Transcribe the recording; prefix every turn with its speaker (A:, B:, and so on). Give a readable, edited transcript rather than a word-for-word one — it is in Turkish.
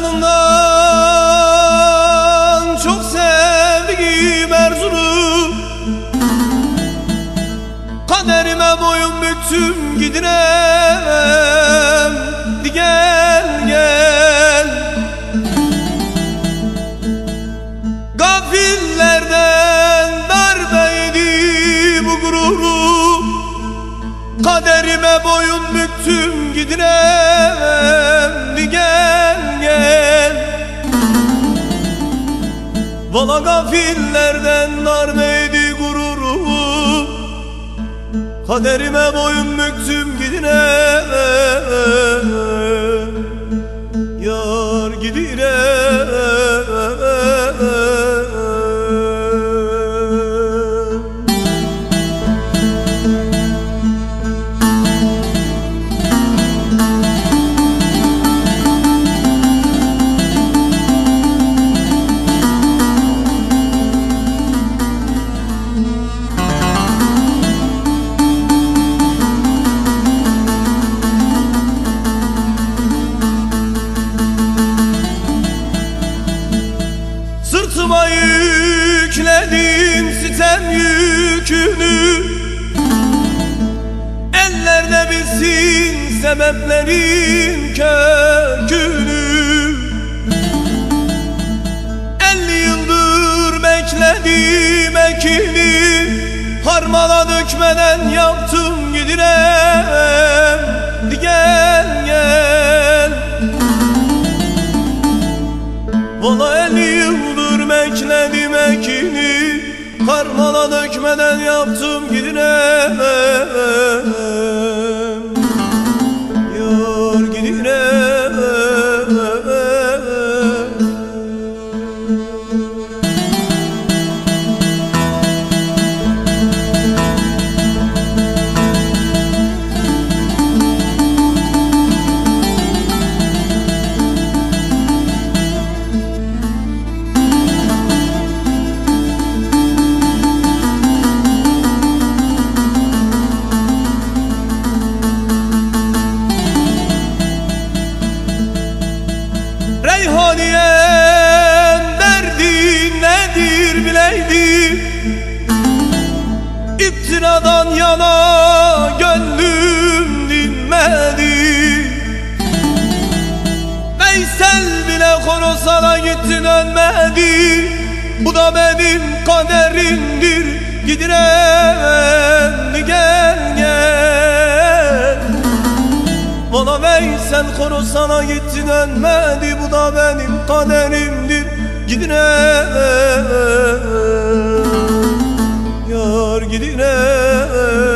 A: canımdan çok sevdiğim Erzurum, kaderime boyun büktüm gidirem. Gel gel, gafillerden darbeydi bu gururum, kaderime boyun büktüm gidirem. Gel gel, valla gafillerden darbeydi gururum, kaderime boyun büktüm gidirem. Yar gidirem. Sırtıma yükledim sitem yükünü, ellerde bilsin sebeplerin kökünü. 50 yıldır bekledim ekini, harmana dökmeden yaptım gidirem. Gel gel, valla 50 yıldır bekledim ekini, harmana dökmeden yaptım gidirem. Yar gidirem. Reyhaniyem derdin nedir bileydi, İftiradan yana gönlüm dinmedi. Veysel bile Khorasan'a gitti dönmedi, bu da benim kaderimdir gidirem. Gel gel, valla Veysel Khorasan'a gitti dönmedi, bu da benim kaderimdir gidirem. Yar gidirem.